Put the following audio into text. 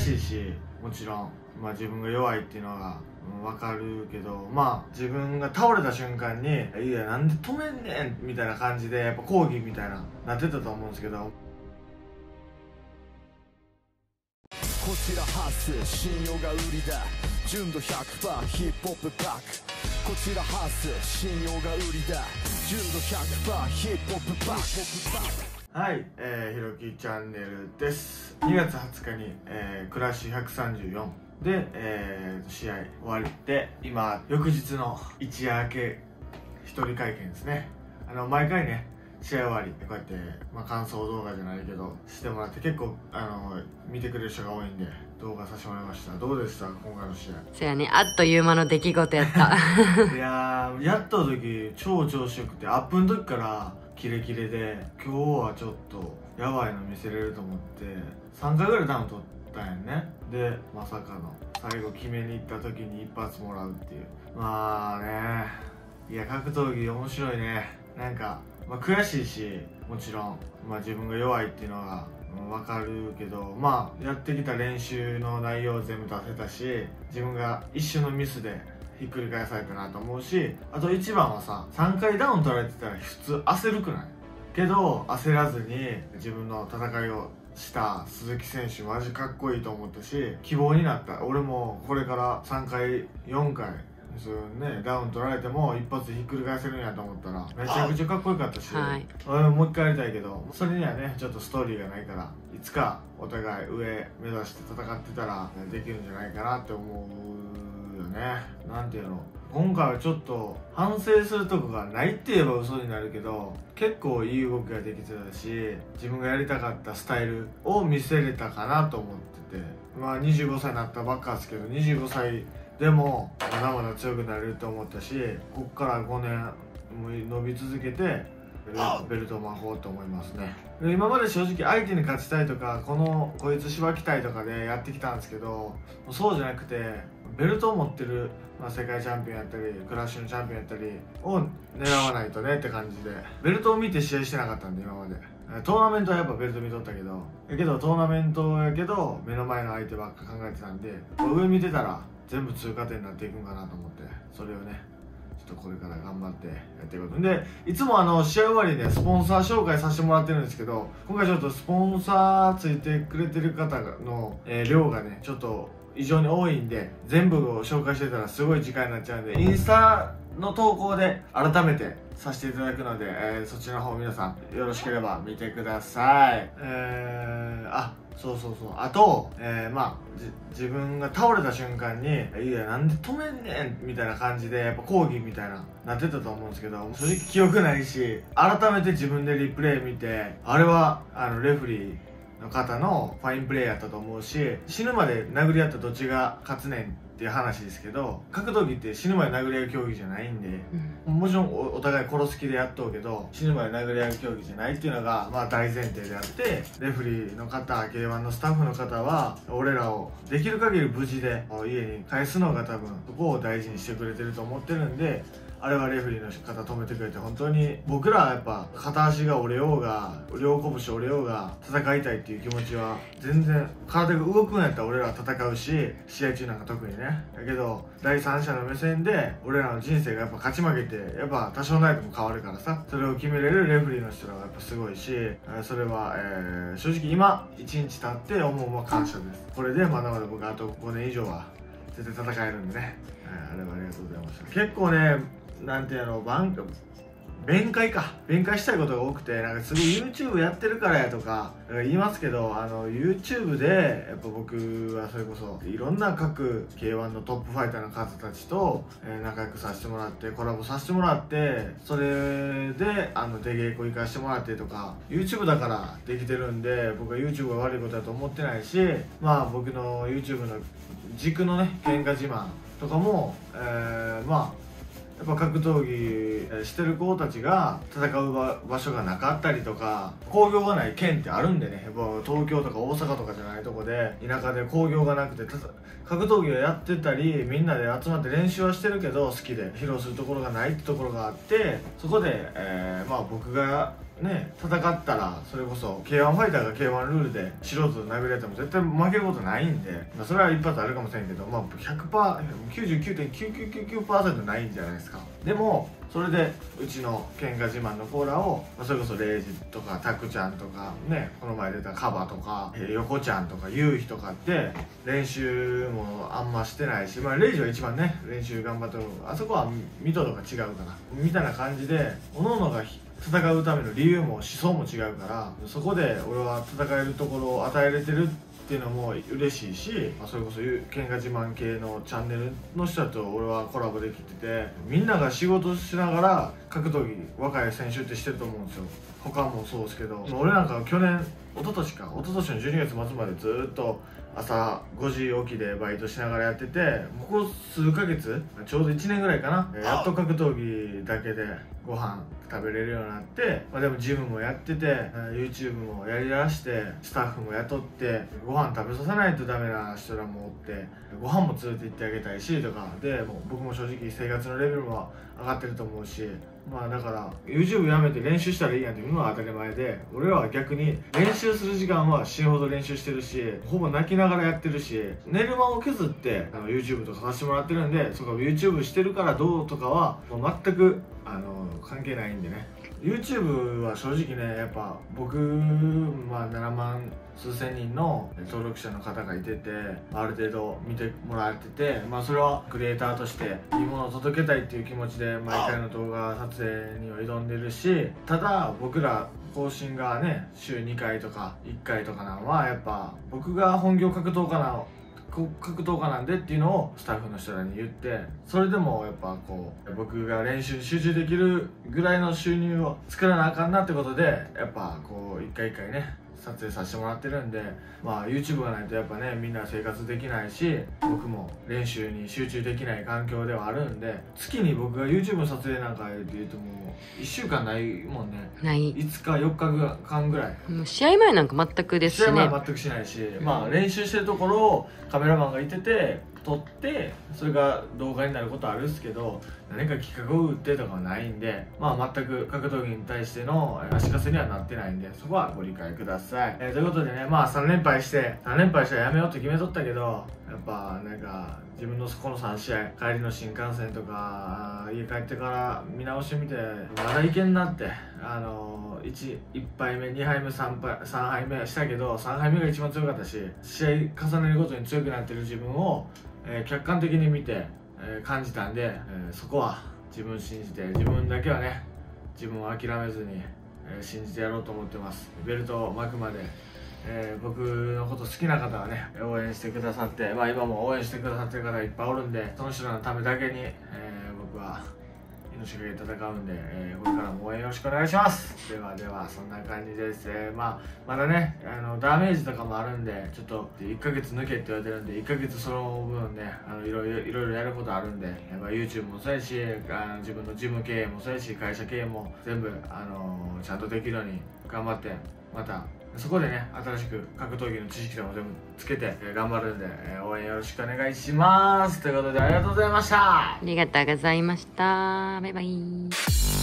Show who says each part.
Speaker 1: しいし、もちろん、自分が弱いっていうのが、分かるけど、自分が倒れた瞬間に「いやなんで止めんねん」みたいな感じでやっぱ抗議みたいなってたと思うんですけど、
Speaker 2: こちら発生信用が売りだ、純度 100% ヒップホップバック。こちら発生信用が売りだ、純度 100% ヒップホップバック。
Speaker 1: はい、ひろきチャンネルです。2月20日に、クラッシュ134で、試合終わって今翌日の一夜明け一人会見ですね。毎回ね試合終わりこうやって、感想動画じゃないけどしてもらって結構見てくれる人が多いんで動画させてもらいました。どうでした今回の試合？
Speaker 3: そやね、あっという間の出来事やった
Speaker 1: いやー、やった時超調子よくて、アップの時からキレキレで、今日はちょっとやばいの見せれると思って3回ぐらいダウン取ったんやね。でまさかの最後決めに行った時に一発もらうっていう。いや格闘技面白いね。なんか、悔しいし、もちろん、自分が弱いっていうのが、分かるけど、やってきた練習の内容を全部出せたし、自分が一瞬のミスでひっくり返されたなと思うし、あと一番はさ、3回ダウン取られてたら普通焦るくない？けど焦らずに自分の戦いをした鈴木選手マジかっこいいと思ったし、希望になった。俺もこれから3回4回ダウン取られても一発ひっくり返せるんやと思ったらめちゃくちゃかっこよかったし、俺ももう一回やりたいけど、それにはねちょっとストーリーがないから、いつかお互い上目指して戦ってたらできるんじゃないかなって思うよね。なんていうの、今回はちょっと反省するとこがないって言えば嘘になるけど、結構いい動きができてたし、自分がやりたかったスタイルを見せれたかなと思ってて、25歳になったばっかですけど、25歳でもまだまだ強くなれると思ったし、こっから5年伸び続けてベルトを巻こうと思いますね。今まで正直相手に勝ちたいとかこいつしばきたいとかでやってきたんですけど、そうじゃなくてベルトを持ってる、世界チャンピオンやったりクラッシュのチャンピオンやったりを狙わないとねって感じで、ベルトを見て試合してなかったんで今まで。トーナメントはやっぱベルト見とったけどトーナメントやけど目の前の相手ばっか考えてたんで、上見てたら全部通過点になっていくんかなと思って、それをねちょっとこれから頑張ってやっていくことで、いつも試合終わりにねスポンサー紹介させてもらってるんですけど、今回ちょっとスポンサーついてくれてる方の、量がねちょっと異常に多いんで、全部を紹介してたらすごい時間になっちゃうんで、インスタの投稿で改めてさせていただくので、そちらの方皆さんよろしければ見てください。あと、自分が倒れた瞬間に「いやなんで止めんねん」みたいな感じでやっぱ抗議みたいなってたと思うんですけど、正直記憶ないし、改めて自分でリプレイ見て、あれはレフリーの方のファインプレーやったと思うし、死ぬまで殴り合ったどっちが勝つねんっていう話ですけど、格闘技って死ぬまで殴り合う競技じゃないんで、もちろんお互い殺す気でやっとうけど死ぬまで殴り合う競技じゃないっていうのが大前提であって、レフリーの方 K1 のスタッフの方は俺らをできる限り無事で家に帰すのが多分そこを大事にしてくれてると思ってるんで、あれはレフリーの方止めてくれて本当に、僕らはやっぱ片足が折れようが両拳折れようが戦いたいっていう気持ちは全然、体が動くんやったら俺らは戦うし、試合中なんか特にね。だけど第三者の目線で俺らの人生がやっぱ勝ち負けてやっぱ多少ないとも変わるからさ、それを決めれるレフリーの人らがやっぱすごいし、それは、正直今1日経って思う感謝です。これでまだまだ僕あと5年以上は絶対戦えるんでね、あれはありがとうございました。結構ね、なんていうの、弁解したいことが多くて、なんかすごい YouTube やってるからやとか言いますけど、YouTube でやっぱ僕はそれこそいろんな各 K1 のトップファイターの方たちと仲良くさせてもらって、コラボさせてもらって、それで出稽古行かせてもらってとか、 YouTube だからできてるんで、僕は YouTube が悪いことだと思ってないし、僕の YouTube の軸のね喧嘩自慢とかもやっぱ格闘技してる子たちが戦う場所がなかったりとか、工業がない県ってあるんでね、やっぱ東京とか大阪とかじゃないとこで田舎で工業がなくて格闘技をやってたり、みんなで集まって練習はしてるけど好きで披露するところがないってところがあって、そこで、僕がね戦ったらそれこそ K1 ファイターが K1 ルールで素人と殴り合っても絶対負けることないんで、まあ、それは一発あるかもしれんけど、まあ、99.9999% ないんじゃないですか。でもそれでうちの喧嘩自慢のコーラを、まあ、それこそレイジとかタクちゃんとかね、この前出たカバとか横ちゃんとかユウヒとかって練習もあんましてないし、まあ、レイジは一番ね練習頑張ってる、あそこは水戸とか違うからみたいな感じで、各々が戦うための理由も思想も違うから、そこで俺は戦えるところを与えれてるっていうのも嬉しいし、まあ、それこそ喧嘩自慢系のチャンネルの人と俺はコラボできてて、みんなが仕事しながら格闘技若い選手ってしてると思うんですよ。他もそうですけど、俺なんか去年一昨年の12月末までずっと朝5時起きでバイトしながらやってて、ここ数ヶ月ちょうど1年ぐらいかな、やっと格闘技だけでご飯食べれるようになって、まあ、でもジムもやってて YouTube もやりだしてスタッフも雇ってご飯食べさせないとダメな人らもおって、ご飯も連れて行ってあげたいしとかで、もう僕も正直生活のレベルも上がってると思うし、まあだから YouTube やめて練習したらいいやんっていうのは当たり前で、俺らは逆に練習する時間は死ぬほど練習してるし、ほぼ泣きながらやってるし、寝る間を削ってYouTube とかさせてもらってるんで、そこ YouTube してるからどうとかはもう全く関係ないんでね。 YouTube は正直ね、やっぱ僕、まあ、7万数千人の登録者の方がいてて、ある程度見てもらえてて、まあそれはクリエイターとしていいものを届けたいっていう気持ちで毎回の動画撮影には挑んでるし、ただ僕ら更新がね週2回とか1回とかなのはやっぱ僕が本業格闘家なんでっていうのをスタッフの人らに言って、それでもやっぱこう僕が練習に集中できるぐらいの収入を作らなあかんなってことで、やっぱこう一回一回ね撮影させてもらってるんで、まあ YouTube がないとやっぱねみんな生活できないし、僕も練習に集中できない環境ではあるんで、月に僕が YouTube の撮影なんかで言うともう1週間ないもんね。
Speaker 3: ない
Speaker 1: 5日4日間ぐらい。
Speaker 3: もう試合前なんか全くですしね。
Speaker 1: 試合前は全くしないし、まあ練習してるところをカメラマンがいてて撮って、それが動画になることはあるんですけど、何か企画を打ってとかはないんで、まあ全く格闘技に対しての足かせにはなってないんで、そこはご理解ください。ということでね、まあ3連敗してらやめようって決めとったけど、やっぱなんか自分のこの3試合帰りの新幹線とか家帰ってから見直してみて、まだいけんなって、1杯目2杯目3杯目したけど、3杯目が一番強かったし、試合重ねるごとに強くなってる自分を客観的に見て感じたんで、そこは自分信じて、自分だけはね自分を諦めずに信じてやろうと思ってます。ベルト巻くまで僕のこと好きな方はね応援してくださって、まあ今も応援してくださってる方がいっぱいおるんで、その人らのためだけに、僕は命がけ戦うんで、これからも応援よろしくお願いします。ではそんな感じです。まだねダメージとかもあるんで、ちょっと1ヶ月抜けって言われてるんで、1ヶ月その分ねいろいろやることあるんで、YouTube もそうやし自分のジム経営もそうやし会社経営も全部ちゃんとできるように頑張って、またそこでね新しく格闘技の知識とかも全部つけて頑張るんで、応援よろしくお願いします。ということでありがとうございました。
Speaker 3: ありがとうございました。バイバイ。